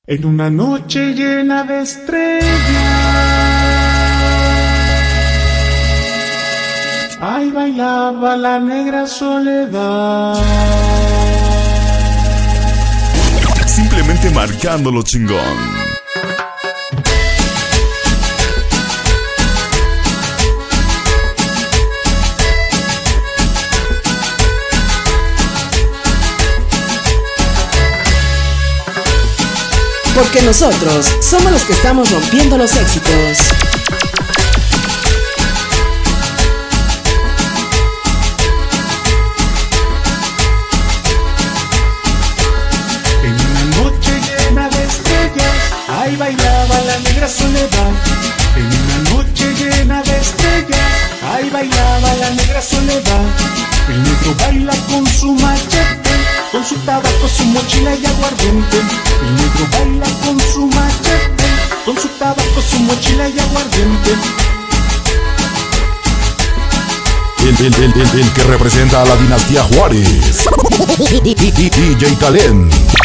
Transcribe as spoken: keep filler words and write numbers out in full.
En una noche llena de estrellas, ahí bailaba la negra soledad. Simplemente marcándolo chingón. Porque nosotros somos los que estamos rompiendo los éxitos. En una noche llena de estrellas, ahí bailaba la negra soledad. En una noche llena de estrellas, ahí bailaba la negra soledad. El negro baila con su machete, con su tabaco, su mochila y aguardiente. El negro baila con su machete, con su tabaco, su mochila y aguardiente. El, el, el, el, el que representa a la dinastía Juárez, D J Talent.